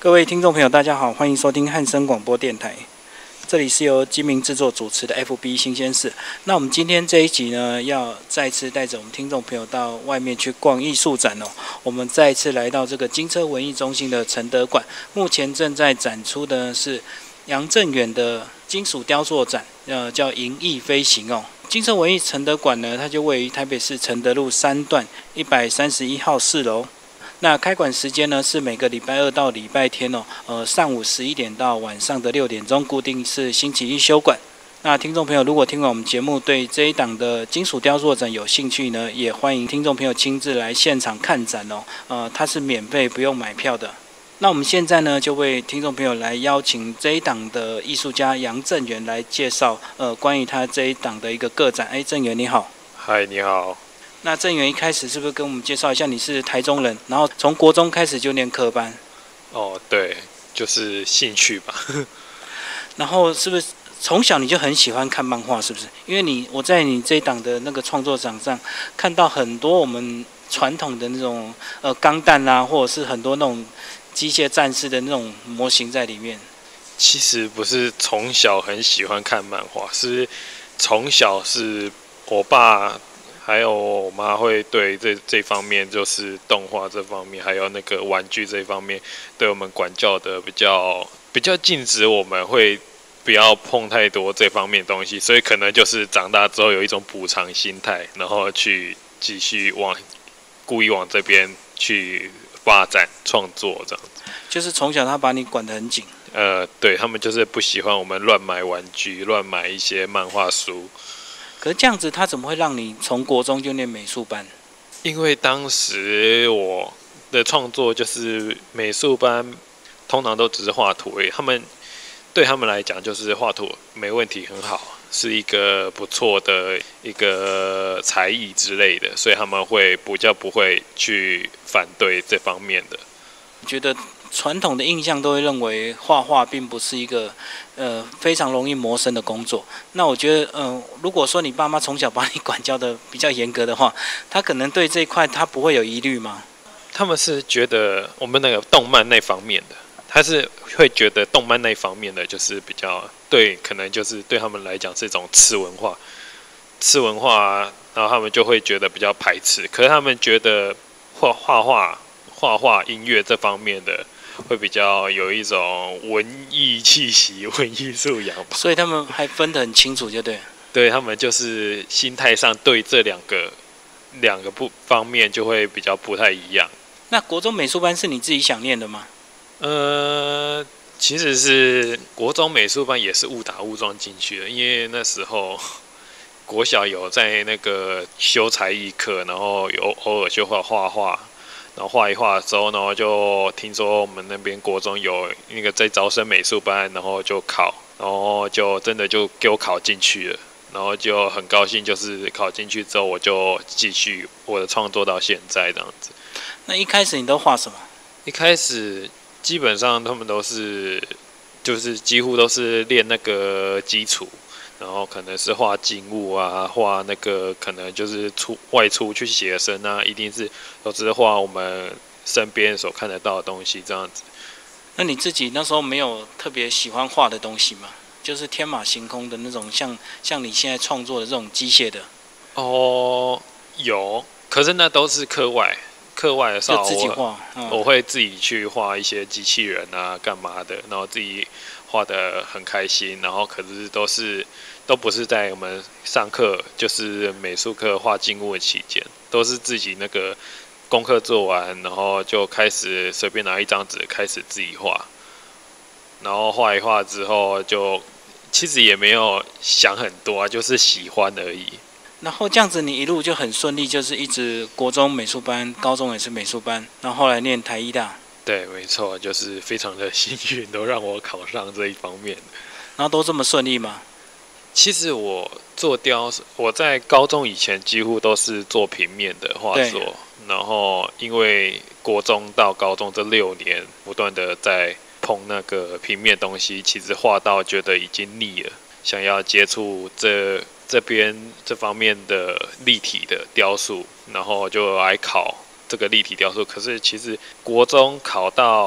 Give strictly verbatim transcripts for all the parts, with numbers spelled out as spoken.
各位听众朋友，大家好，欢迎收听汉声广播电台。这里是由金明制作主持的 F B 新鲜事。那我们今天这一集呢，要再次带着我们听众朋友到外面去逛艺术展哦。我们再一次来到这个金车文艺中心的承德馆，目前正在展出的是杨振远的金属雕塑展，呃，叫《银翼飞行》哦。金车文艺承德馆呢，它就位于台北市承德路三段一百三十一号四楼。那开馆时间呢是每个礼拜二到礼拜天哦，呃上午十一点到晚上的六点钟，固定是星期一休馆。那听众朋友如果听完我们节目对这一档的金属雕塑展有兴趣呢，也欢迎听众朋友亲自来现场看展哦，呃它是免费不用买票的。那我们现在呢就为听众朋友来邀请这一档的艺术家杨振远来介绍呃关于他这一档的一个个展。哎，振远你好。 嗨，你好。 那振远一开始是不是跟我们介绍一下，你是台中人，然后从国中开始就念科班？ 哦，对，就是兴趣吧。 然后是不是从小你就很喜欢看漫画？是不是？因为你我在你这一档的那个创作展上看到很多我们传统的那种呃钢弹啊，或者是很多那种机械战士的那种模型在里面。 其实不是从小很喜欢看漫画，是从小是我爸。还有我妈会对这这方面，就是动画这方面，还有那个玩具这方面，对我们管教的比较比较禁止，我们会不要碰太多这方面的东西，所以可能就是长大之后有一种补偿心态，然后去继续往故意往这边去发展创作这样子。 就是从小他把你管得很紧。 呃，对他们就是不喜欢我们乱买玩具、乱买一些漫画书。 可是这样子，他怎么会让你从国中就念美术班？ 因为当时我的创作就是美术班，通常都只是画图而已。他们对他们来讲，就是画图没问题，很好，是一个不错的一个才艺之类的，所以他们会比较不会去反对这方面的。 觉得传统的印象都会认为画画并不是一个呃非常容易谋生的工作。那我觉得，嗯、呃，如果说你爸妈从小把你管教的比较严格的话，他可能对这一块他不会有疑虑吗？ 他们是觉得我们那个动漫那方面的，他是会觉得动漫那方面的就是比较对，可能就是对他们来讲是一种次文化，次文化，然后他们就会觉得比较排斥。可是他们觉得画画画。画画、音乐这方面的会比较有一种文艺气息、文艺素养吧。 所以他们还分得很清楚，就对。 对他们就是心态上对这两个两个不方面就会比较不太一样。 那国中美术班是你自己想念的吗？ 呃，其实是国中美术班也是误打误撞进去的，因为那时候国小有在那个修才艺课，然后有偶尔就会画画。然后画一画之后，然后就听说我们那边国中有那个在招生美术班，然后就考，然后就真的就给我考进去了，然后就很高兴，就是考进去之后，我就继续我的创作到现在这样子。 那一开始你都画什么？ 一开始基本上他们都是，就是几乎都是练那个基础。然后可能是画静物啊，画那个可能就是出外出去写生啊，一定是都是画我们身边所看得到的东西这样子。 那你自己那时候没有特别喜欢画的东西吗？就是天马行空的那种，像像你现在创作的这种机械的。 哦，有，可是那都是课外，课外的时候就自己画、嗯， 我会自己去画一些机器人啊，干嘛的，然后自己画得很开心，然后可是都是。都不是在我们上课，就是美术课画静物的期间，都是自己那个功课做完，然后就开始随便拿一张纸开始自己画，然后画一画之后就其实也没有想很多啊，就是喜欢而已。 然后这样子你一路就很顺利，就是一直国中美术班，高中也是美术班，然后后来念台艺大。 对，没错，就是非常的幸运，都让我考上这一方面。 然后都这么顺利吗？ 其实我做雕，我在高中以前几乎都是做平面的画作，然后因为国中到高中这六年不断的在碰那个平面东西，其实画到觉得已经腻了，想要接触这这边这方面的立体的雕塑，然后就来考这个立体雕塑。可是其实国中考到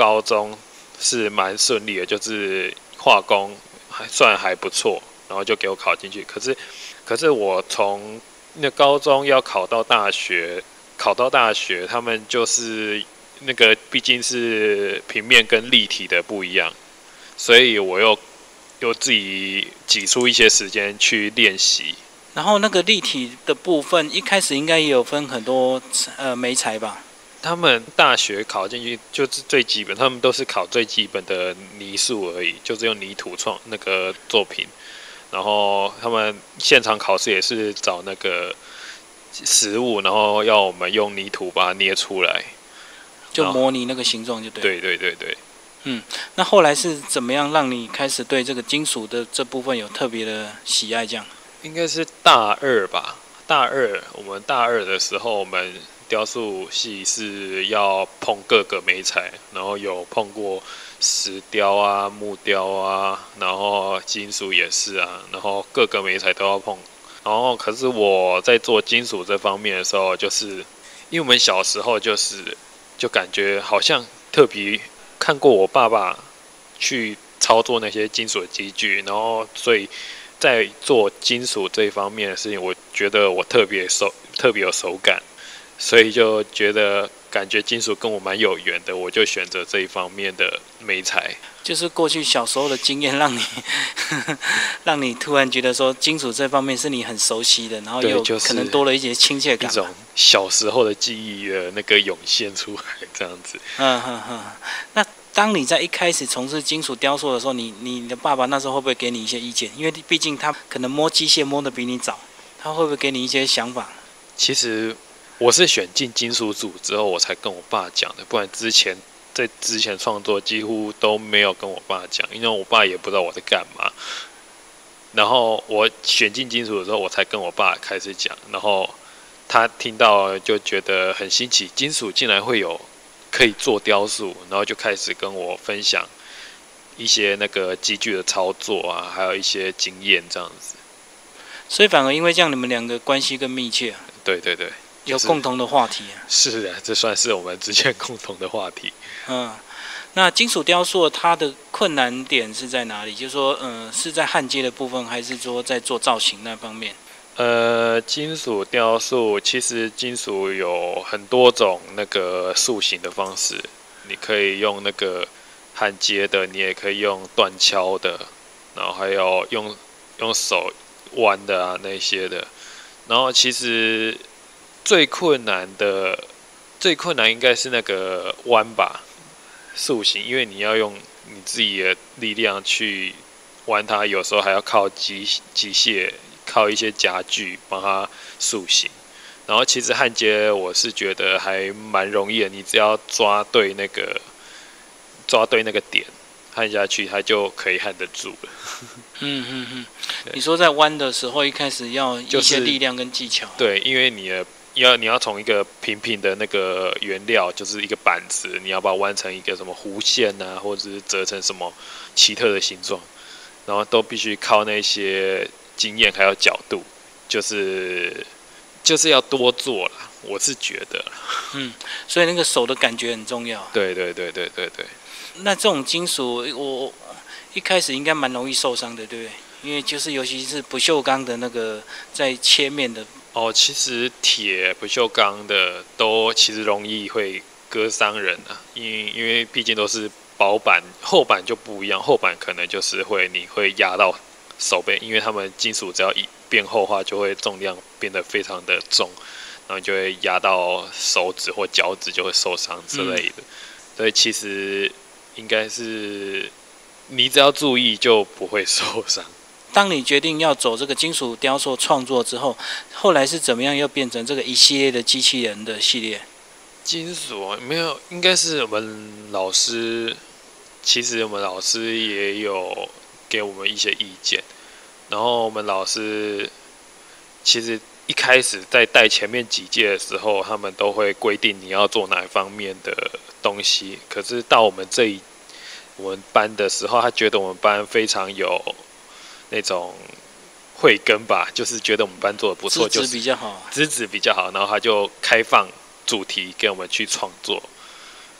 高中是蛮顺利的，就是化工还算还不错，然后就给我考进去。可是，可是我从那高中要考到大学，考到大学，他们就是那个毕竟是平面跟立体的不一样，所以我又又自己挤出一些时间去练习。 然后那个立体的部分，一开始应该也有分很多呃媒材吧？ 他们大学考进去就是最基本，他们都是考最基本的泥塑而已，就是用泥土创那个作品。然后他们现场考试也是找那个实物，然后要我们用泥土把它捏出来， 就模拟那个形状就对。 对对对对。 嗯，那后来是怎么样让你开始对这个金属的这部分有特别的喜爱？这样？ 应该是大二吧。大二，我们大二的时候，我们雕塑系是要碰各个媒材，然后有碰过石雕啊、木雕啊，然后金属也是啊，然后各个媒材都要碰。然后，可是我在做金属这方面的时候，就是因为我们小时候就是就感觉好像特别看过我爸爸去操作那些金属的机具，然后所以在做金属这一方面的事情，我觉得我特别手特别有手感。所以就觉得感觉金属跟我蛮有缘的，我就选择这一方面的媒材。 就是过去小时候的经验，让你让你突然觉得说金属这方面是你很熟悉的，然后又可能多了一些亲切感， 一种小时候的记忆的那个涌现出来，这样子。 嗯哼哼。那当你在一开始从事金属雕塑的时候，你你的爸爸那时候会不会给你一些意见？因为毕竟他可能摸机械摸得比你早，他会不会给你一些想法？ 其实我是选进金属组之后，我才跟我爸讲的，不然之前在之前创作几乎都没有跟我爸讲，因为我爸也不知道我在干嘛。然后我选进金属的时候，我才跟我爸开始讲，然后他听到就觉得很新奇，金属竟然会有可以做雕塑，然后就开始跟我分享一些那个机具的操作啊，还有一些经验这样子。 所以反而因为这样，你们两个关系更密切、啊。 对对对。 有共同的话题啊， 是啊，这算是我们之间共同的话题。 嗯，那金属雕塑它的困难点是在哪里？就是说，嗯、呃，是在焊接的部分，还是说在做造型那方面？ 呃，金属雕塑其实金属有很多种那个塑形的方式，你可以用那个焊接的，你也可以用断敲的，然后还有用用手弯的啊那些的，然后其实。最困难的，最困难应该是那个弯吧，塑形，因为你要用你自己的力量去弯它，有时候还要靠机机械，靠一些夹具帮它塑形。然后其实焊接我是觉得还蛮容易的，你只要抓对那个抓对那个点，焊下去它就可以焊得住了。 嗯嗯嗯，你说在弯的时候，一开始要一些力量跟技巧。 对，因为你的。要你要从一个平平的那个原料，就是一个板子，你要把它弯成一个什么弧线啊，或者是折成什么奇特的形状，然后都必须靠那些经验还有角度，就是就是要多做啦，我是觉得。 嗯，所以那个手的感觉很重要。 对对对对对对。 那这种金属，我一开始应该蛮容易受伤的，对不对？因为就是尤其是不锈钢的那个在切面的。 哦，其实铁、不锈钢的都其实容易会割伤人啊，因为因为毕竟都是薄板，厚板就不一样，厚板可能就是会你会压到手背，因为他们金属只要一变厚的话，就会重量变得非常的重，然后就会压到手指或脚趾就会受伤之类的。嗯、所以其实应该是你只要注意就不会受伤。 当你决定要走这个金属雕塑创作之后，后来是怎么样又变成这个一系列的机器人的系列？ 金属没有，应该是我们老师，其实我们老师也有给我们一些意见，然后我们老师其实一开始在带前面几届的时候，他们都会规定你要做哪方面的东西，可是到我们这一我们班的时候，他觉得我们班非常有那种慧根吧，就是觉得我们班做的不错，就是资质比较好， 资质比较好，然后他就开放主题给我们去创作，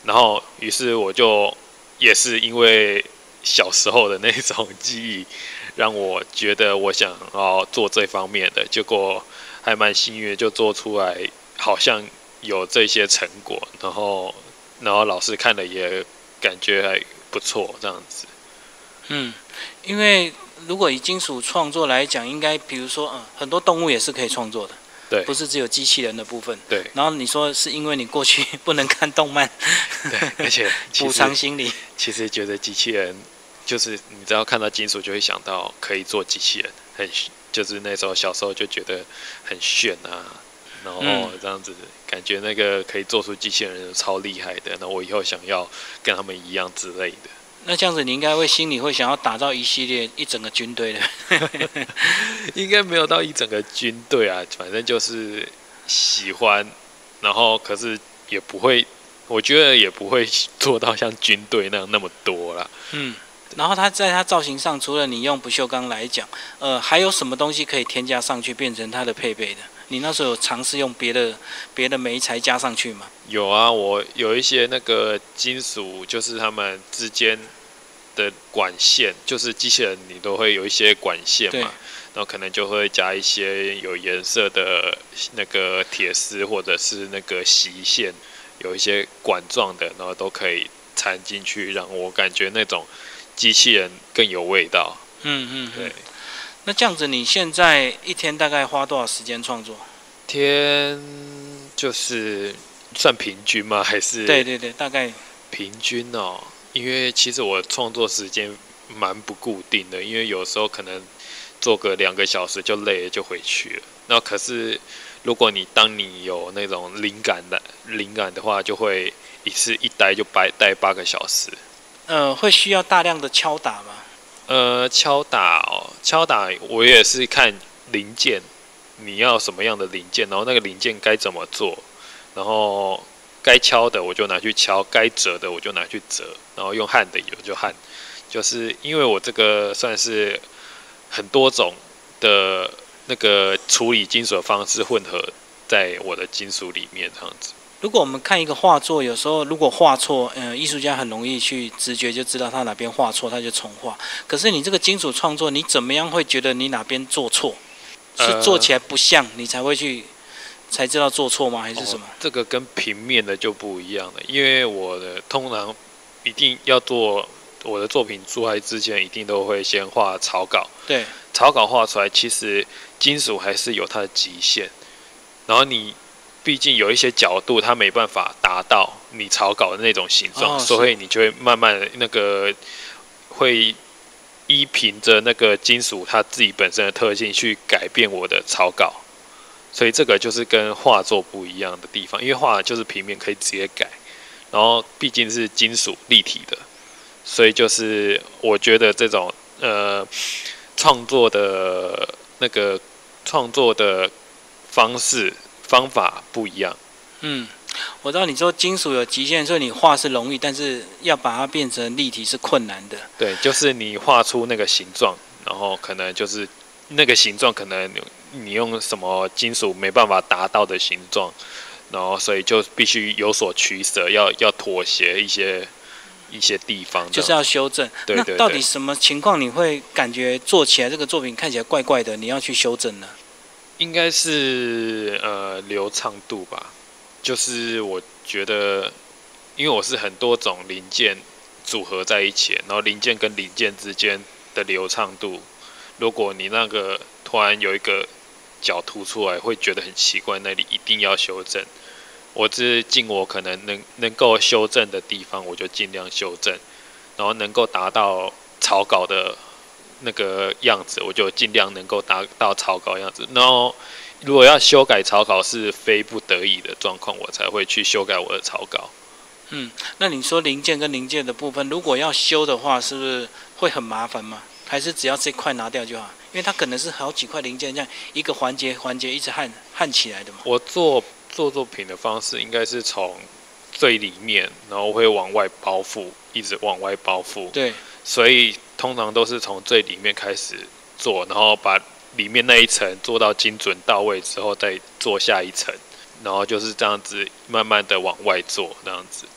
然后于是我就也是因为小时候的那种记忆，让我觉得我想要做这方面的，结果还蛮幸运，就做出来，好像有这些成果，然后然后老师看了也感觉还不错，这样子。 嗯，因为如果以金属创作来讲，应该比如说，嗯，很多动物也是可以创作的， 对， 不是只有机器人的部分。 对。 然后你说是因为你过去不能看动漫， 对，而且补偿心理。 其实觉得机器人，就是你只要看到金属，就会想到可以做机器人，很就是那时候小时候就觉得很炫啊，然后这样子、嗯、感觉那个可以做出机器人超厉害的，那我以后想要跟他们一样之类的。 那这样子，你应该会心里会想要打造一系列一整个军队的。 应该没有到一整个军队啊，反正就是喜欢，然后可是也不会，我觉得也不会做到像军队那样那么多啦。 嗯，然后它在它造型上，除了你用不锈钢来讲，呃，还有什么东西可以添加上去变成它的配备的？你那时候有尝试用别的别的媒材加上去吗？ 有啊，我有一些那个金属，就是他们之间的管线，就是机器人你都会有一些管线嘛，然后可能就会加一些有颜色的那个铁丝或者是那个锡线，有一些管状的，然后都可以掺进去，让我感觉那种机器人更有味道。 嗯嗯， 对。 那这样子，你现在一天大概花多少时间创作？ 天就是算平均吗？还是？ 对对对，大概平均哦。因为其实我创作时间蛮不固定的，因为有时候可能做个两个小时就累了就回去了。那可是如果你当你有那种灵感的灵感的话，就会一次一待就待待八个小时。 呃，会需要大量的敲打吗？ 呃，敲打哦，敲打我也是看零件，你要什么样的零件，然后那个零件该怎么做，然后该敲的我就拿去敲，该折的我就拿去折，然后用焊的我就焊，就是因为我这个算是很多种的那个处理金属的方式混合在我的金属里面，这样子。 如果我们看一个画作，有时候如果画错，呃，艺术家很容易去直觉就知道他哪边画错，他就重画。可是你这个金属创作，你怎么样会觉得你哪边做错？是做起来不像，你才会去才知道做错吗？还是什么、哦？ 这个跟平面的就不一样了，因为我的通常一定要做我的作品出来之前，一定都会先画草稿。 对， 草稿画出来，其实金属还是有它的极限，然后你。毕竟有一些角度，它没办法达到你草稿的那种形状、哦，所以你就会慢慢的那个会依凭着那个金属它自己本身的特性去改变我的草稿，所以这个就是跟画作不一样的地方，因为画就是平面可以直接改，然后毕竟是金属立体的，所以就是我觉得这种呃创作的那个创作的方式。方法不一样。 嗯，我知道你说金属有极限，所以你画是容易，但是要把它变成立体是困难的。 对，就是你画出那个形状，然后可能就是那个形状，可能你用什么金属没办法达到的形状，然后所以就必须有所取舍，要要妥协一些一些地方， 就是要修正。 对对对。 那到底什么情况你会感觉做起来这个作品看起来怪怪的，你要去修正呢？ 应该是呃流畅度吧，就是我觉得，因为我是很多种零件组合在一起，然后零件跟零件之间的流畅度，如果你那个突然有一个角凸出来，会觉得很奇怪，那里一定要修正。我是尽我可能能能够修正的地方，我就尽量修正，然后能够达到草稿的。那个样子，我就尽量能够达到草稿样子。然后，如果要修改草稿是非不得已的状况，我才会去修改我的草稿。 嗯，那你说零件跟零件的部分，如果要修的话，是不是会很麻烦吗？还是只要这块拿掉就好？因为它可能是好几块零件，这样一个环节环节一直焊焊起来的嘛。 我做做作品的方式应该是从最里面，然后会往外包覆，一直往外包覆。 对。 所以通常都是从最里面开始做，然后把里面那一层做到精准到位之后，再做下一层，然后就是这样子慢慢的往外做，这样子。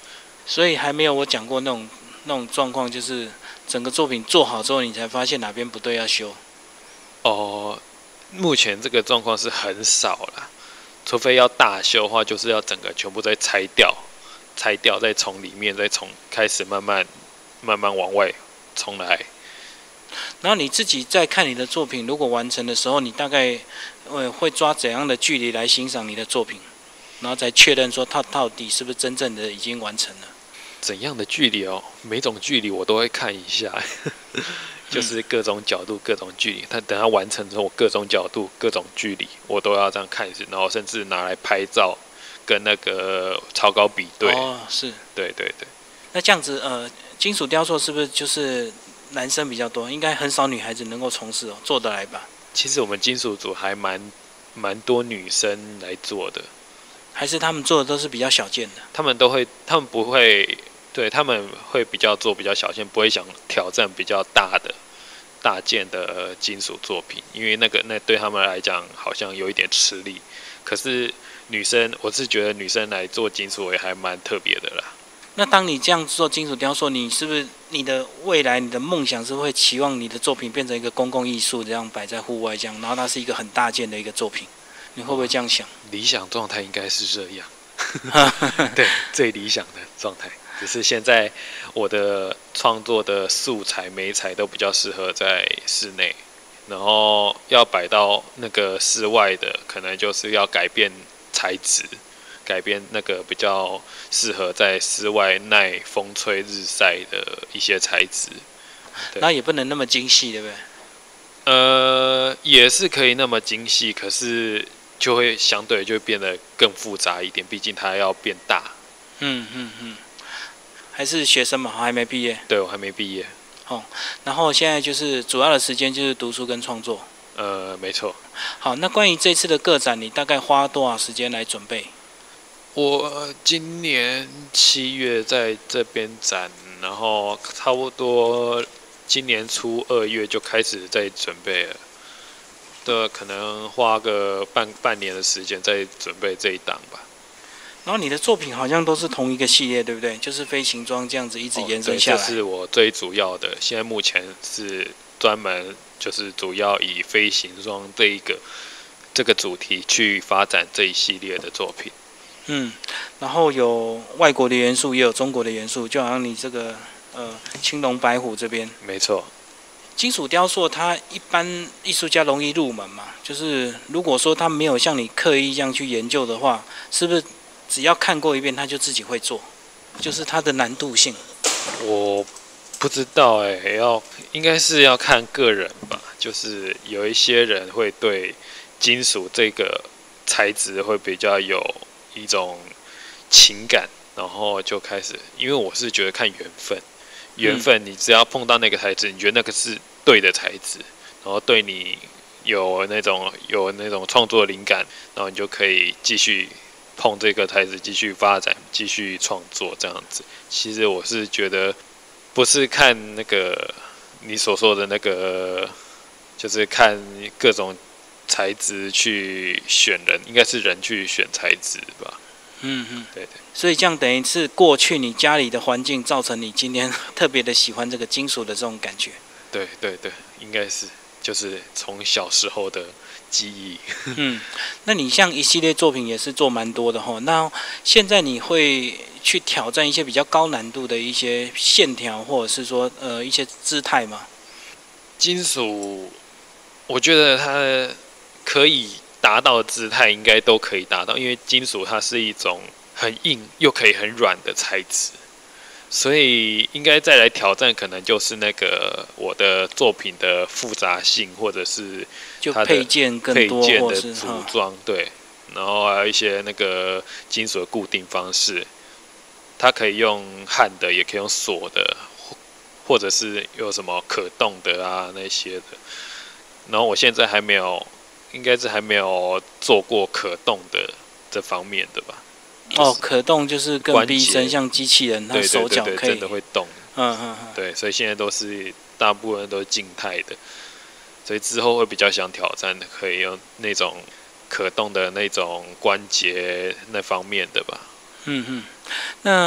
所以还没有我讲过那种那种状况，就是整个作品做好之后，你才发现哪边不对要修。 哦，目前这个状况是很少啦，除非要大修的话，就是要整个全部再拆掉，拆掉再从里面再从开始慢慢慢慢往外重来。 然后你自己在看你的作品，如果完成的时候，你大概呃会抓怎样的距离来欣赏你的作品，然后再确认说它到底是不是真正的已经完成了。 怎样的距离哦？每种距离我都会看一下，就是各种角度、各种距离。它等它完成之后，我各种角度、各种距离，我都要这样看一次，然后甚至拿来拍照，跟那个草稿比对。 哦，是， 对对对。 那这样子，呃，金属雕塑是不是就是男生比较多？应该很少女孩子能够从事哦，做得来吧？ 其实我们金属组还蛮蛮多女生来做的， 还是他们做的都是比较小件的？ 他们都会，他们不会。对，他们会比较做比较小件，不会想挑战比较大的大件的金属作品，因为那个那对他们来讲好像有一点吃力。可是女生，我是觉得女生来做金属也还蛮特别的啦。 那当你这样做金属雕塑，你是不是你的未来、你的梦想是会期望你的作品变成一个公共艺术，这样摆在户外这样，然后它是一个很大件的一个作品？你会不会这样想？ 理想状态应该是这样，对，最理想的状态。只是现在我的创作的素材、媒材都比较适合在室内，然后要摆到那个室外的，可能就是要改变材质，改变那个比较适合在室外耐风吹日晒的一些材质。 那也不能那么精细，对不对？ 呃，也是可以那么精细，可是就会相对就会变得更复杂一点，毕竟它要变大。 嗯嗯嗯。还是学生嘛，还没毕业。 对，我还没毕业。 哦，然后现在就是主要的时间就是读书跟创作。 呃，没错。 好，那关于这次的个展，你大概花多少时间来准备？ 我今年七月在这边展，然后差不多今年初二月就开始在准备了。对，可能花个半半年的时间在准备这一档吧。 然后你的作品好像都是同一个系列，对不对？就是飞行装这样子一直延伸下来。 哦、这是我最主要的，现在目前是专门就是主要以飞行装这一个这个主题去发展这一系列的作品。 嗯，然后有外国的元素，也有中国的元素，就好像你这个呃青龙白虎这边。 没错。 金属雕塑它一般艺术家容易入门嘛，就是如果说他没有像你刻意这样去研究的话，是不是？只要看过一遍，他就自己会做，就是它的难度性。 我不知道哎、欸，要应该是要看个人吧。就是有一些人会对金属这个材质会比较有一种情感，然后就开始，因为我是觉得看缘分，缘分你只要碰到那个材质，你觉得那个是对的材质，然后对你有那种有那种创作灵感，然后你就可以继续。碰这个材质继续发展，继续创作这样子。其实我是觉得，不是看那个你所说的那个，就是看各种材质去选人，应该是人去选材质吧。 嗯嗯， 对对。 所以这样等于是过去你家里的环境造成你今天特别的喜欢这个金属的这种感觉。 对对对，应该是就是从小时候的。记忆。 嗯，那你像一系列作品也是做蛮多的吼。那现在你会去挑战一些比较高难度的一些线条，或者是说呃一些姿态吗？ 金属，我觉得它可以达到的姿态应该都可以达到，因为金属它是一种很硬又可以很软的材质。所以应该再来挑战，可能就是那个我的作品的复杂性，或者是它的配件更多， 配件的组装，对，然后还有一些那个金属的固定方式，它可以用焊的，也可以用锁的，或者是有什么可动的啊那些的。然后我现在还没有，应该是还没有做过可动的这方面的吧。 就是、哦，可动就是更逼真，像机器人，它手脚可以真的会动。 嗯嗯嗯。 对，所以现在都是大部分都是静态的，所以之后会比较想挑战的，可以用那种可动的那种关节那方面的吧。 嗯嗯。那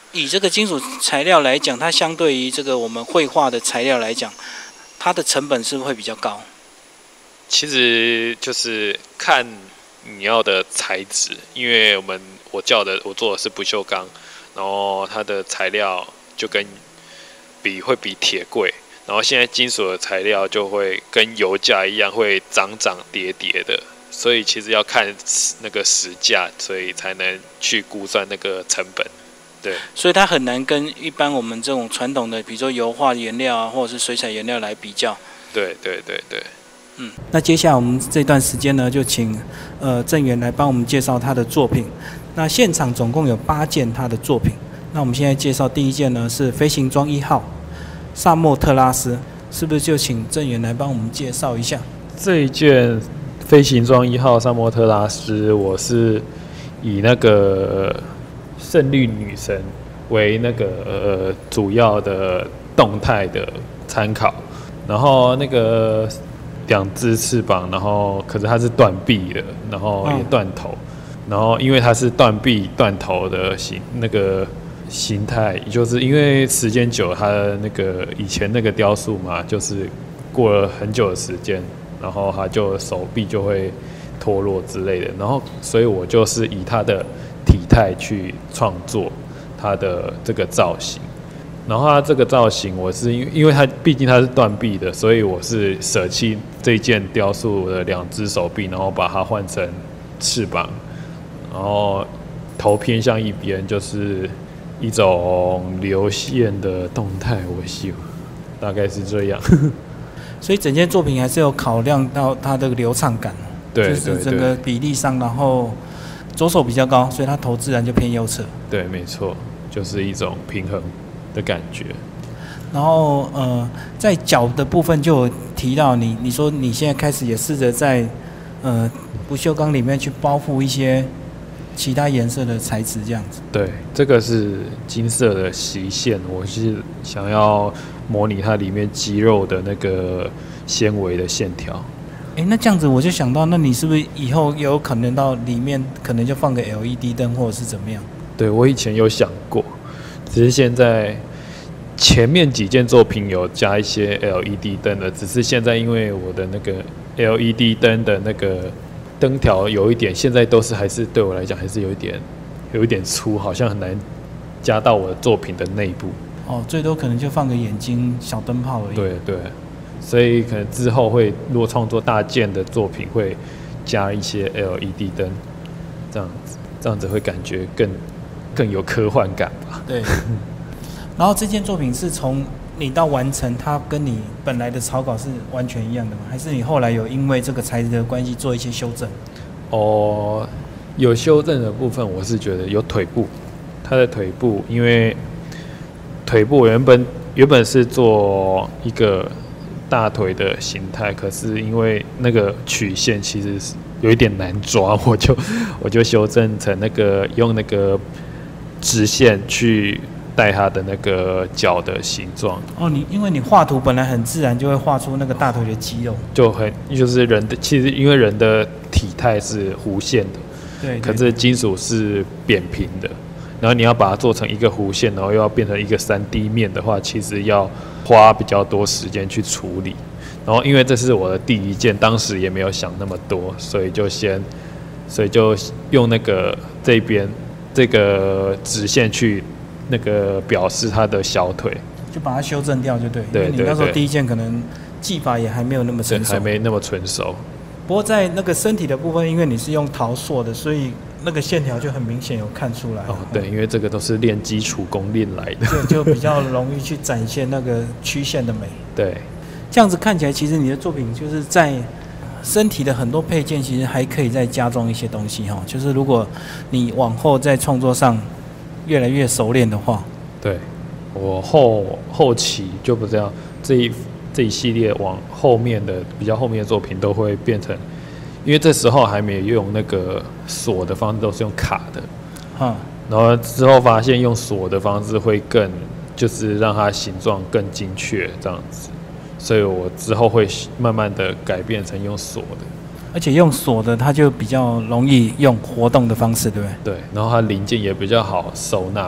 以这个金属材料来讲，它相对于这个我们绘画的材料来讲，它的成本是不是会比较高？ 其实就是看你要的材质，因为我们我叫的我做的是不锈钢，然后它的材料就跟比会比铁贵，然后现在金属的材料就会跟油价一样会涨涨跌跌的，所以其实要看那个实价，所以才能去估算那个成本。对， 所以它很难跟一般我们这种传统的，比如说油画颜料啊，或者是水彩颜料来比较。 对对对对。 嗯，那接下来我们这段时间呢，就请呃郑源来帮我们介绍他的作品。那现场总共有八件他的作品。那我们现在介绍第一件呢是飞行装一号萨莫特拉斯，是不是就请郑源来帮我们介绍一下？ 这一件飞行装一号萨莫特拉斯，我是以那个胜利女神为那个呃主要的动态的参考，然后那个两只翅膀，然后可是它是断臂的，然后也断头，嗯、然后因为它是断臂断头的形那个形态，就是因为时间久，它的那个以前那个雕塑嘛，就是过了很久的时间，然后它就手臂就会脱落之类的，然后所以我就是以它的体态去创作它的这个造型。然后它这个造型，我是因为因为它毕竟它是断臂的，所以我是舍弃这件雕塑的两只手臂，然后把它换成翅膀，然后头偏向一边，就是一种流线的动态维修，大概是这样。 所以整件作品还是有考量到它的流畅感， 对， 就是整个比例上，然后左手比较高，所以它头自然就偏右侧。 对，没错，就是一种平衡的感觉。 然后呃，在脚的部分就有提到你，你说你现在开始也试着在呃不锈钢里面去包覆一些其他颜色的材质，这样子。 对，这个是金色的锡线，我是想要模拟它里面肌肉的那个纤维的线条。 哎，那这样子我就想到，那你是不是以后有可能到里面可能就放个 L E D 灯，或者是怎么样？ 对，我以前有想过，只是现在前面几件作品有加一些 L E D 灯的，只是现在因为我的那个 L E D 灯的那个灯条有一点，现在都是还是对我来讲还是有一点有一点粗，好像很难加到我的作品的内部。 哦，最多可能就放个眼睛小灯泡而已。 对对，所以可能之后会如果创作大件的作品，会加一些 L E D 灯，这样子这样子会感觉更更有科幻感吧。 对。然后这件作品是从你到完成，它跟你本来的草稿是完全一样的吗？还是你后来有因为这个材质的关系做一些修正？ 哦，有修正的部分，我是觉得有腿部，它的腿部，因为腿部原本原本是做一个大腿的形态，可是因为那个曲线其实是有一点难抓，我就我就修正成那个用那个直线去带它的那个脚的形状。 哦，你因为你画图本来很自然就会画出那个大腿的肌肉， 就很就是人的，其实因为人的体态是弧线的， 对， 可是金属是扁平的，然后你要把它做成一个弧线，然后又要变成一个三 D 面的话，其实要花比较多时间去处理。然后因为这是我的第一件，当时也没有想那么多，所以就先，所以就用那个这边这个直线去那个表示它的小腿， 就把它修正掉就对。 对对对， 因为你那时候第一件可能技法也还没有那么成熟， 还没那么纯熟。 不过在那个身体的部分，因为你是用陶塑的，所以那个线条就很明显有看出来。 哦，对，因为这个都是练基础功练来的， 对，就比较容易去展现那个曲线的美。 对， 这样子看起来，其实你的作品就是在身体的很多配件，其实还可以再加装一些东西哈。就是如果你往后在创作上越来越熟练的话， 对，我后后期就不这样，这一这一系列往后面的比较后面的作品都会变成，因为这时候还没用那个锁的方式，都是用卡的， 嗯， 然后之后发现用锁的方式会更，就是让它形状更精确这样子，所以我之后会慢慢的改变成用锁的。 而且用锁的，它就比较容易用活动的方式，对不对？ 对，然后它零件也比较好收纳。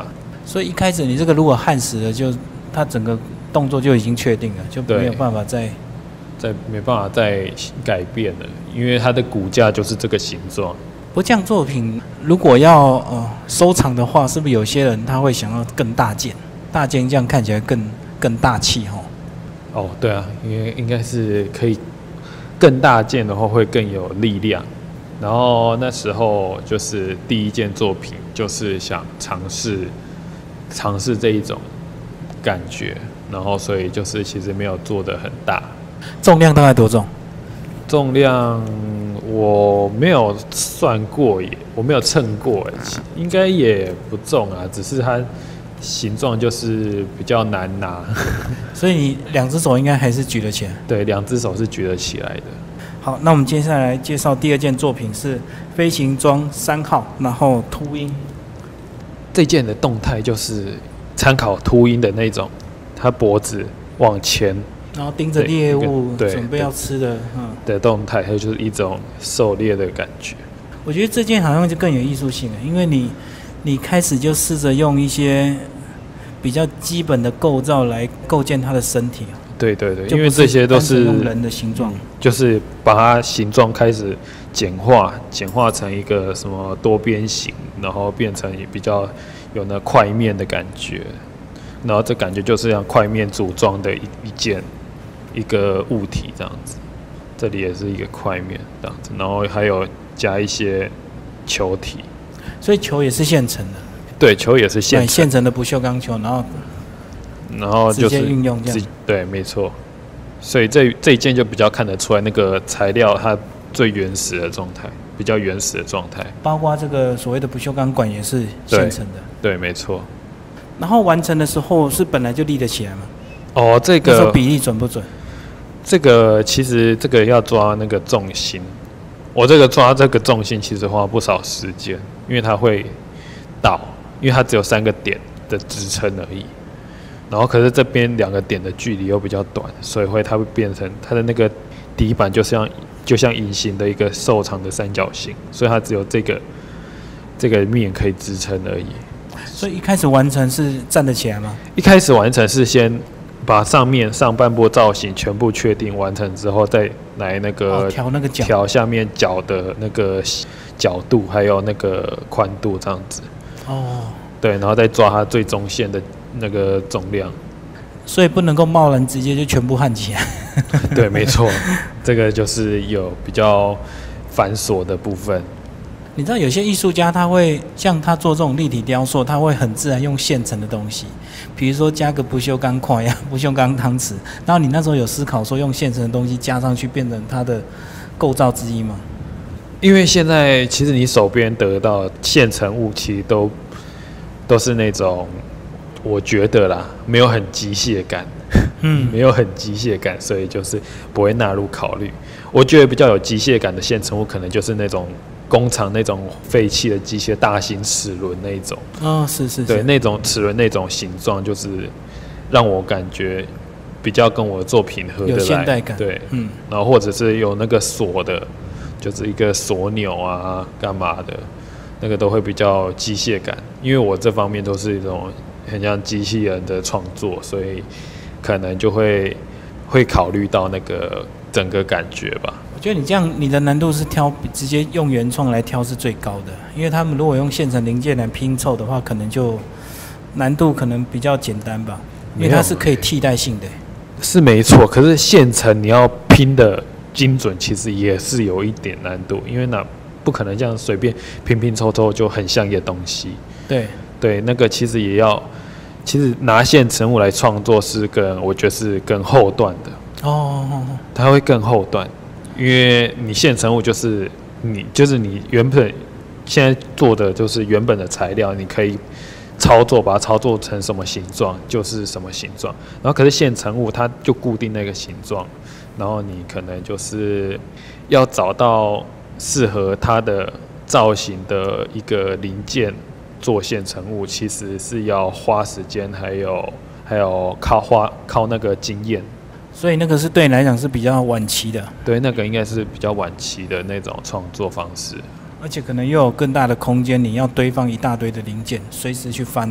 所以一开始你这个如果焊死了就，它整个动作就已经确定了，就没有办法再再没办法再改变了，因为它的骨架就是这个形状。 不过这样作品如果要呃收藏的话，是不是有些人他会想要更大件？大件这样看起来更更大气哈。 哦，对啊，因为应该是可以更大件的话会更有力量。然后那时候就是第一件作品，就是想尝试尝试这一种感觉，然后所以就是其实没有做得很大。 重量大概多重？ 重量我没有算过耶，我没有称过耶，应该也不重啊，只是它形状就是比较难拿。 所以你两只手应该还是举得起来？ 对，两只手是举得起来的。 好，那我们接下来介绍第二件作品是飞行装三号，然后秃鹰。 这件的动态就是参考秃鹰的那种，它脖子往前， 然后盯着猎物， 对， 准备要吃的，嗯， 的动态，它就是一种狩猎的感觉。 我觉得这件好像就更有艺术性了，因为你你开始就试着用一些比较基本的构造来构建它的身体。 对对对，因为这些都是用人的形状， 就是把它形状开始简化，简化成一个什么多边形，然后变成比较有那块面的感觉，然后这感觉就是像块面组装的一一件一个物体这样子。这里也是一个块面这样子，然后还有加一些球体， 所以球也是现成的。 对，球也是现成现成的不锈钢球，然后。 然后就是直接运用这样， 对，没错。所以这这一件就比较看得出来那个材料它最原始的状态，比较原始的状态。 包括这个所谓的不锈钢管也是现成的。 对，对没错。 然后完成的时候是本来就立得起来吗？ 哦，这个那时候比例准不准？ 这个其实这个要抓那个重心，我这个抓这个重心其实花不少时间，因为它会倒，因为它只有三个点的支撑而已。然后可是这边两个点的距离又比较短，所以会它会变成它的那个底板就像就像隐形的一个瘦长的三角形，所以它只有这个这个面可以支撑而已。 所以一开始完成是站得起来吗？ 一开始完成是先把上面上半部造型全部确定完成之后，再来那个调、哦、那个角， 调下面角的那个角度还有那个宽度这样子。 哦， 对，然后再抓它最中线的那个重量， 所以不能够贸然直接就全部焊起来。 对，没错，这个就是有比较繁琐的部分。 你知道有些艺术家他会像他做这种立体雕塑，他会很自然用现成的东西，比如说加个不锈钢块呀、不锈钢汤匙。然后你那时候有思考说用现成的东西加上去变成它的构造之一吗？ 因为现在其实你手边得到现成物，其实都都是那种。我觉得啦，没有很机械感，嗯，没有很机械感，所以就是不会纳入考虑。我觉得比较有机械感的现成物，可能就是那种工厂那种废弃的机械大型齿轮那一种。 哦，是是是， 对，那种齿轮那种形状，就是让我感觉比较跟我的作品合得来， 有现代感。 对，嗯，然后或者是有那个锁的，就是一个锁钮啊，干嘛的，那个都会比较机械感。因为我这方面都是一种。很像机器人的创作，所以可能就会会考虑到那个整个感觉吧。 我觉得你这样，你的难度是挑直接用原创来挑是最高的，因为他们如果用现成零件来拼凑的话，可能就难度可能比较简单吧，因为它是可以替代性的。 是没错，可是现成你要拼的精准，其实也是有一点难度，因为那不可能这样随便拼拼凑凑就很像一个东西。 对。 对，那个其实也要，其实拿现成物来创作是更，我觉得是更后段的。哦，它会更后段，因为你现成物就是你就是你原本现在做的就是原本的材料，你可以操作把它操作成什么形状就是什么形状，然后可是现成物它就固定那个形状，然后你可能就是要找到适合它的造型的一个零件。做现成物其实是要花时间，还有还有靠花靠那个经验， 所以那个是对你来讲是比较晚期的。 对，那个应该是比较晚期的那种创作方式， 而且可能又有更大的空间，你要堆放一大堆的零件，随时去翻了。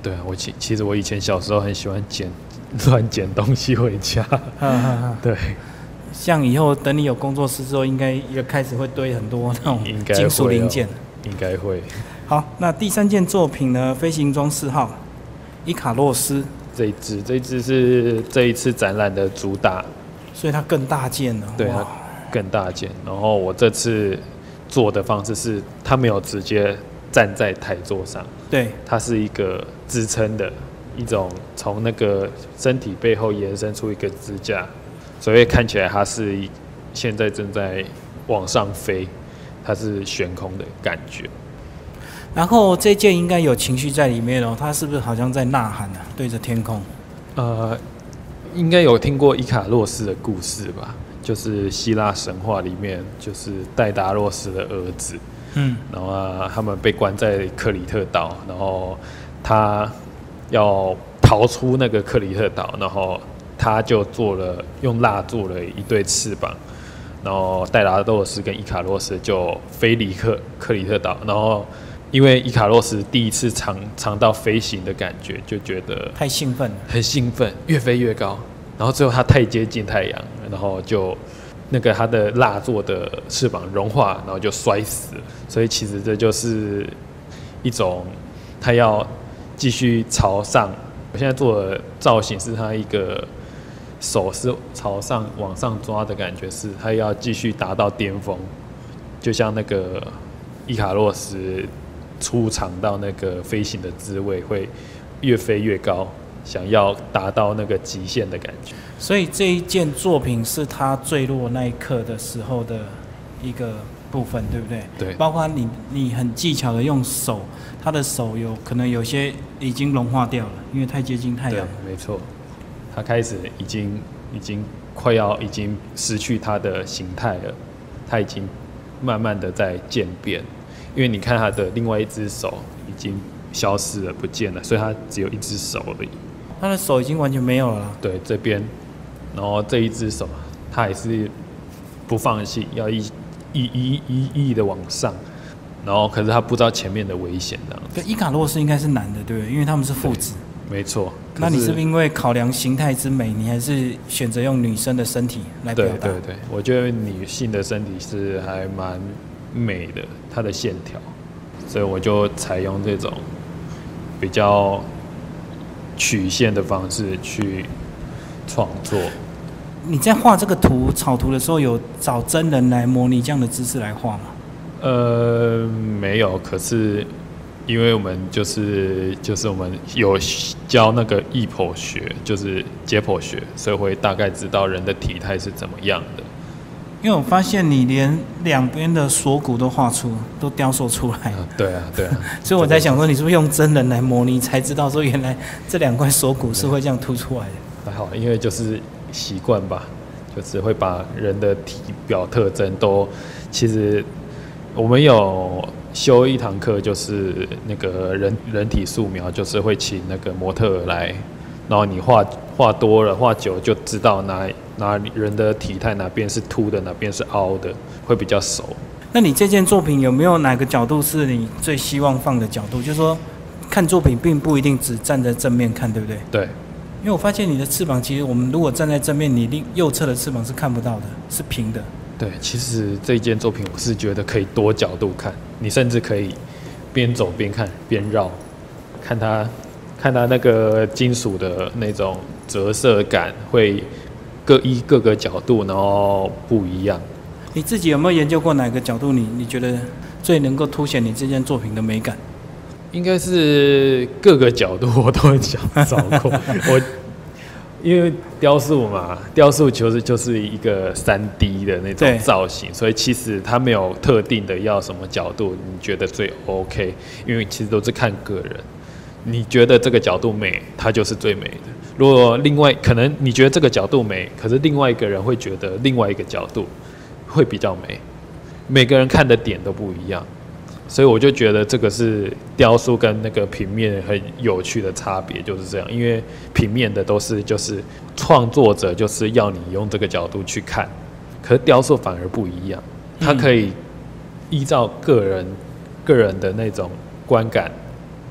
对啊，我其其实我以前小时候很喜欢捡乱捡东西回家。对， 像以后等你有工作室之后，应该也开始会堆很多那种金属零件。 应该会。 好，那第三件作品呢？飞行中四号伊卡洛斯。 这一支，这一支是这一次展览的主打， 所以它更大件了。 对，它更大件。然后我这次做的方式是，它没有直接站在台座上， 对， 它是一个支撑的一种，从那个身体背后延伸出一个支架，所以看起来它是现在正在往上飞，它是悬空的感觉。 然后这件应该有情绪在里面哦，它是不是好像在呐喊啊？对着天空。呃， 应该有听过伊卡洛斯的故事吧？就是希腊神话里面，就是戴达洛斯的儿子，嗯，然后、啊、他们被关在克里特岛，然后他要逃出那个克里特岛，然后他就做了用蜡做了一对翅膀，然后戴达洛斯跟伊卡洛斯就飞离克克里特岛，然后。因为伊卡洛斯第一次尝尝到飞行的感觉，就觉得太兴奋了， 很兴奋，越飞越高。然后最后他太接近太阳，然后就那个他的蜡做的翅膀融化，然后就摔死了。所以其实这就是一种他要继续朝上。我现在做的造型是他一个手是朝上往上抓的感觉，是他要继续达到巅峰，就像那个伊卡洛斯。初尝到那个飞行的滋味，会越飞越高，想要达到那个极限的感觉。 所以这一件作品是他坠落那一刻的时候的一个部分，对不对？ 对。 包括你，你很技巧的用手，他的手有可能有些已经融化掉了，因为太接近太阳。 对，没错。他开始已经已经快要已经失去他的形态了，他已经慢慢的在渐变。因为你看他的另外一只手已经消失了，不见了，所以他只有一只手而已。 他的手已经完全没有了。 对，这边，然后这一只手，他还是不放弃，要一一一一一的往上，然后可是他不知道前面的危险这样子。 伊卡洛斯应该是男的，对不对？因为他们是父子。 没错。 那你是不是因为考量形态之美，你还是选择用女生的身体来表达？ 对对对，我觉得女性的身体是还蛮。美的，它的线条，所以我就采用这种比较曲线的方式去创作。 你在画这个图草图的时候，有找真人来模拟这样的姿势来画吗？ 呃，没有，可是因为我们就是就是我们有教那个易剖学，就是解剖学，所以会大概知道人的体态是怎么样的。 因为我发现你连两边的锁骨都画出，都雕塑出来。 啊对啊，对啊。 所以我在想说，你是不是用真人来模拟，才知道说原来这两块锁骨是会这样凸出来的？ 还好，因为就是习惯吧，就是会把人的体表特征都，其实我们有修一堂课，就是那个人人体素描，就是会请那个模特儿来，然后你画画多了，画久就知道哪。哪人的体态哪边是凸的，哪边是凹的，会比较熟。 那你这件作品有没有哪个角度是你最希望放的角度？就是说，看作品并不一定只站在正面看，对不对？ 对。 因为我发现你的翅膀，其实我们如果站在正面，你另右侧的翅膀是看不到的，是平的。 对，其实这件作品我是觉得可以多角度看，你甚至可以边走边看，边绕，看它，看它那个金属的那种折射感会。各依各个角度，然后不一样。 你自己有没有研究过哪个角度你你觉得最能够凸显你这件作品的美感？ 应该是各个角度我都想找过。我因为雕塑嘛，雕塑就是就是一个三 D 的那种造型，所以其实它没有特定的要什么角度，你觉得最 OK？ 因为其实都是看个人。你觉得这个角度美，它就是最美的。如果另外可能你觉得这个角度美，可是另外一个人会觉得另外一个角度会比较美，每个人看的点都不一样，所以我就觉得这个是雕塑跟那个平面很有趣的差别，就是这样。因为平面的都是就是创作者就是要你用这个角度去看，可是雕塑反而不一样，它可以依照个人个人的那种观感。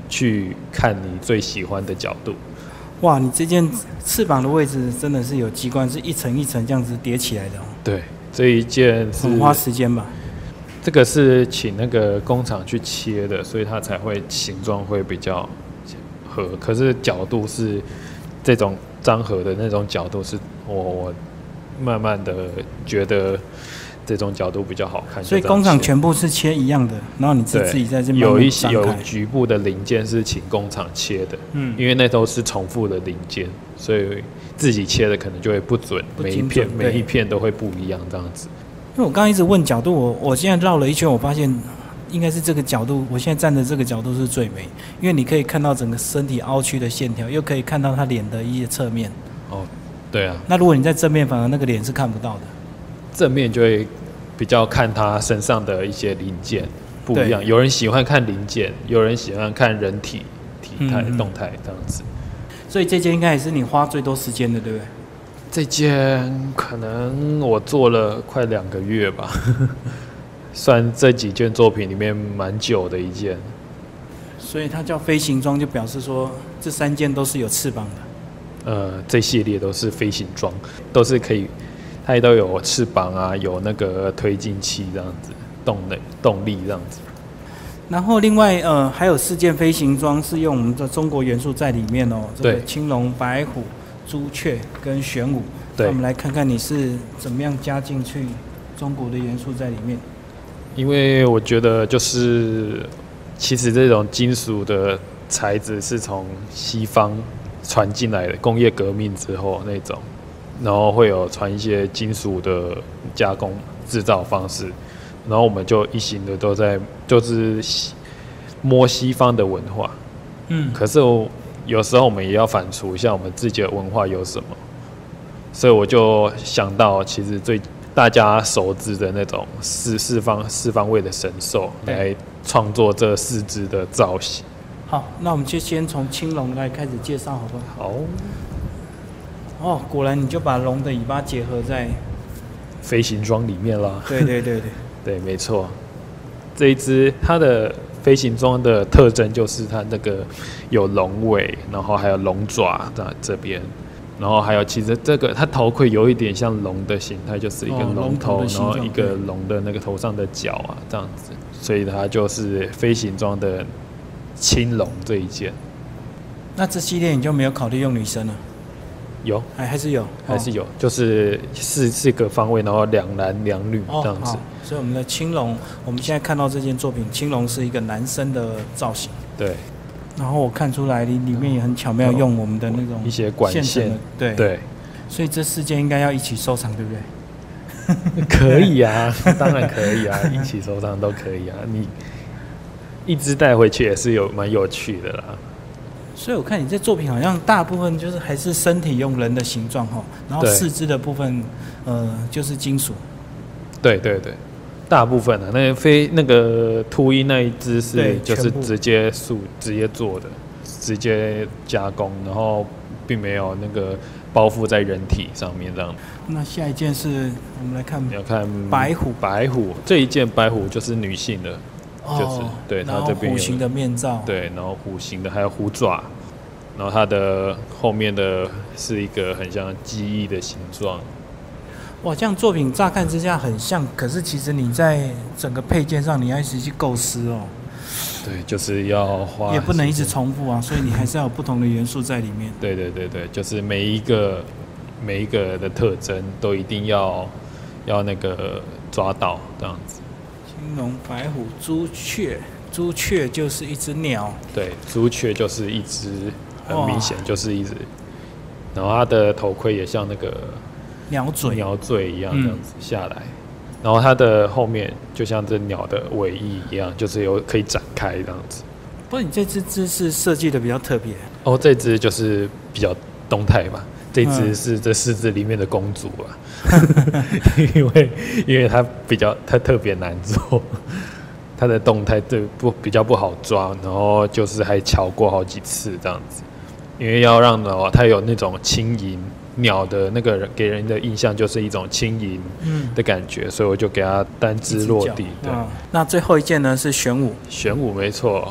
去看你最喜欢的角度。 哇，你这件翅膀的位置真的是有机关，是一层一层这样子叠起来的哦。 对，这一件是很花时间吧？ 这个是请那个工厂去切的，所以它才会形状会比较合。可是角度是这种张合的那种角度是，我我慢慢的觉得这种角度比较好看。 所以工厂全部是切一样的，然后你自己在这边有一些有局部的零件是请工厂切的，嗯，因为那都是重复的零件，所以自己切的可能就会不准， 不每一片每一片都会不一样这样子。 因为我刚刚一直问角度，我我现在绕了一圈，我发现应该是这个角度，我现在站的这个角度是最美，因为你可以看到整个身体凹曲的线条，又可以看到他脸的一些侧面。 哦，对啊。 那如果你在正面，反而那个脸是看不到的。 正面就会比较看他身上的一些零件不一样，有人喜欢看零件，有人喜欢看人体体态、嗯、动态这样子。 所以这件应该也是你花最多时间的，对不对？ 这件可能我做了快两个月吧，算这几件作品里面蛮久的一件。 所以它叫飞行装，就表示说这三件都是有翅膀的。 呃，这系列都是飞行装，都是可以，它也都有翅膀啊，有那个推进器这样子，动能动力这样子。 然后另外呃还有四件飞行装是用我们的中国元素在里面哦，这个青龙、白虎、朱雀跟玄武。对，我们来看看你是怎么样加进去中国的元素在里面。 因为我觉得就是其实这种金属的材质是从西方传进来的，工业革命之后那种，然后会有传一些金属的加工制造方式，然后我们就一行的都在就是摸西方的文化，嗯，可是我有时候我们也要反刍一下我们自己的文化有什么，所以我就想到其实最大家熟知的那种四四方四方位的神兽来创作这四只的造型。 好，那我们就先从青龙来开始介绍，好不好？好。哦，果然你就把龙的尾巴结合在飞行装里面啦。 对对对对， 对，没错。这一只它的飞行装的特征就是它那个有龙尾，然后还有龙爪在这边，然后还有其实这个它头盔有一点像龙的形态，就是一个龙头，哦、然后一个龙的那个头上的角啊这样子，所以它就是飞行装的青龙这一件。 那这系列你就没有考虑用女生了？ 有， 还还是有， 还是有，哦、就是四四个方位，然后两男两女这样子。 哦、所以我们的青龙，我们现在看到这件作品，青龙是一个男生的造型。 对。 然后我看出来里里面也很巧妙用我们的那种一些管线， 对对。所以这四件应该要一起收藏，对不对？ 可以啊，当然可以啊，一起收藏都可以啊。你一只带回去也是有蛮有趣的啦。 所以我看你这作品好像大部分就是还是身体用人的形状哈，然后四肢的部分呃就是金属。 对对对，大部分啊，那个飞那个秃鹰那一只是就是直接塑直接做的，直接加工，然后并没有那个包覆在人体上面这样。 那下一件是我们来看， 你要看白虎， 白虎这一件白虎就是女性的。就是、哦、对，它这边有虎形的面罩， 对，然后虎形的还有虎爪，然后它的后面的是一个很像鸡翼的形状。 哇，这样作品乍看之下很像，可是其实你在整个配件上你要一直去构思哦。 对，就是要花， 也不能一直重复啊，所以你还是要有不同的元素在里面。 对对对对，就是每一个每一个的特征都一定要要那个抓到这样子。 青龙、白虎、朱雀，朱雀就是一只鸟。 对，朱雀就是一只，很明显就是一只。然后它的头盔也像那个鸟嘴、 鸟嘴一样这样子下来。嗯、然后它的后面就像这鸟的尾翼一样，就是有可以展开这样子。 不过你这只姿势设计的比较特别。 哦，这只就是比较动态嘛。这只是这四只里面的公主啊，因为因为它比较它特别难做，它的动态对不比较不好抓，然后就是还瞧过好几次这样子，因为要让哦它有那种轻盈鸟的那个给人的印象就是一种轻盈的感觉，嗯、所以我就给它单只落地。对、 嗯，那最后一件呢是玄武， 玄武没错，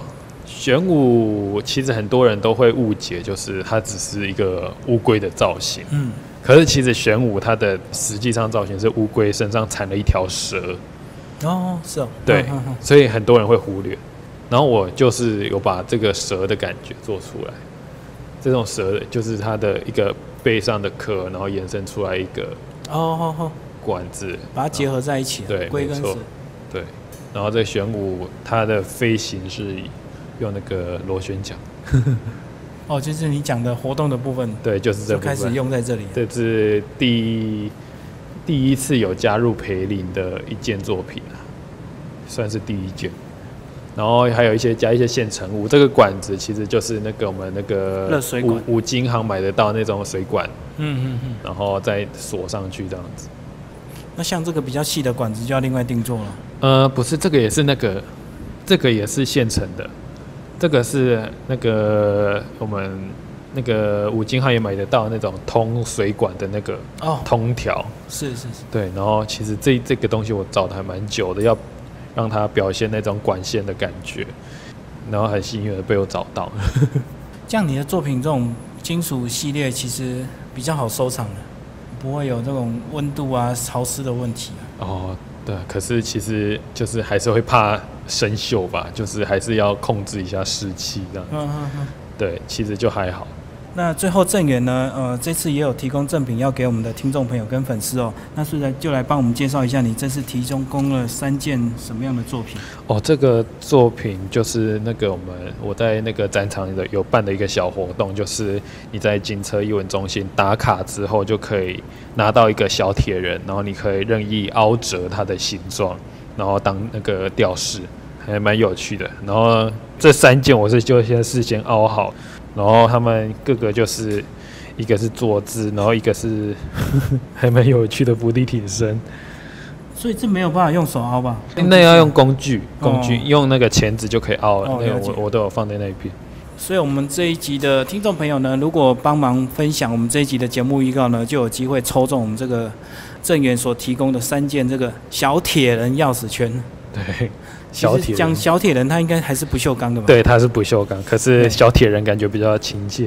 玄武其实很多人都会误解，就是它只是一个乌龟的造型。嗯，可是其实玄武它的实际上造型是乌龟身上缠了一条蛇。 哦，是哦。 对， 嗯嗯嗯所以很多人会忽略。然后我就是有把这个蛇的感觉做出来。这种蛇就是它的一个背上的壳，然后延伸出来一个哦哦哦管子， 把它结合在一起。 对， 龟跟蛇。 对，然后这个玄武它的飞行是用那个螺旋桨。 哦，就是你讲的活动的部分。 对，就是这部分就开始用在这里。 这是第一第一次有加入培林的一件作品啊，算是第一件。然后还有一些加一些现成物，这个管子其实就是那个我们那个热水管， 五金行买得到那种水管， 嗯嗯嗯， 然后再锁上去这样子。 那像这个比较细的管子就要另外定做了。 呃，不是，这个也是那个，这个也是现成的，这个是那个我们那个五金行也买得到那种通水管的那个哦通条， 是是是， 对。然后其实这这个东西我找的还蛮久的，要让它表现那种管线的感觉，然后很幸运的被我找到。 这样你的作品这种金属系列其实比较好收藏的，不会有这种温度啊、潮湿的问题啊。 哦，对，可是其实就是还是会怕生锈吧，就是还是要控制一下湿气这样。 嗯嗯嗯。 对，其实就还好。 那最后正源呢，呃，这次也有提供赠品要给我们的听众朋友跟粉丝哦。那是来就来帮我们介绍一下，你这次提供了三件什么样的作品？ 哦，这个作品就是那个我们我在那个展场的有办的一个小活动，就是你在金车艺文中心打卡之后，就可以拿到一个小铁人，然后你可以任意凹折它的形状，然后当那个吊饰，还蛮有趣的。然后这三件我是就先事先凹好。然后他们各个就是一个是坐姿，然后一个是还蛮有趣的伏地挺身， 所以这没有办法用手凹吧？ 那要用工具，工具、 哦、 用那个钳子就可以凹了。 哦、 那个我我都有放在那边。 所以，我们这一集的听众朋友呢，如果帮忙分享我们这一集的节目预告呢，就有机会抽中我们这个正源所提供的三件这个小铁人钥匙圈。 对。小铁人讲小铁人，他应该还是不锈钢的吧？ 对，他是不锈钢，可是小铁人感觉比较亲切。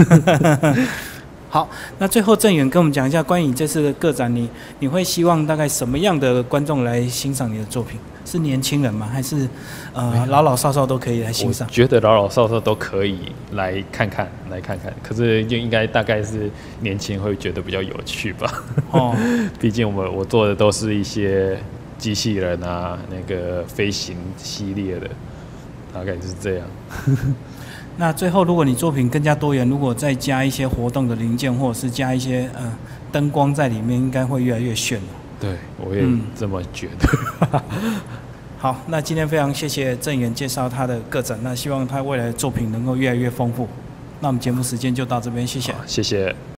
好，那最后正源跟我们讲一下关于你这次的个展，你你会希望大概什么样的观众来欣赏你的作品？是年轻人吗？还是呃老老少少都可以来欣赏？ 我觉得老老少少都可以来看看，来看看。可是就应该大概是年轻人会觉得比较有趣吧。哦，毕竟我们我做的都是一些。机器人啊，那个飞行系列的，大概是这样。 那最后，如果你作品更加多元，如果再加一些活动的零件，或者是加一些呃灯光在里面，应该会越来越炫。 对，我也这么觉得。嗯、 好，那今天非常谢谢正源介绍他的个展，那希望他未来的作品能够越来越丰富。那我们节目时间就到这边，谢谢， 谢谢。